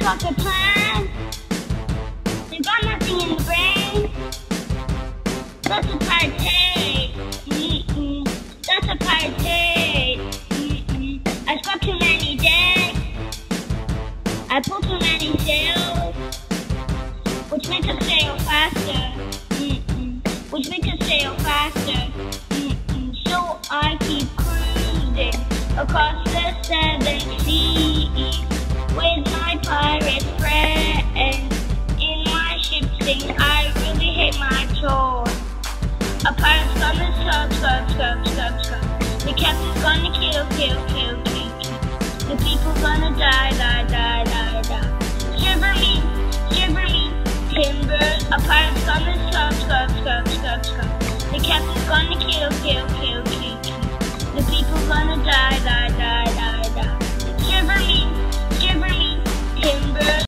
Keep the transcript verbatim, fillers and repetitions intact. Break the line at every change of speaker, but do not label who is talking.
got a plan. They got nothing in the brain. That's a party. Mm-mm. That's a party. Mm-mm. I spoke too many days. I pulled too many sails, which makes us sail faster. Mm-mm. Which makes us sail faster. Mm-mm. So I keep cruising across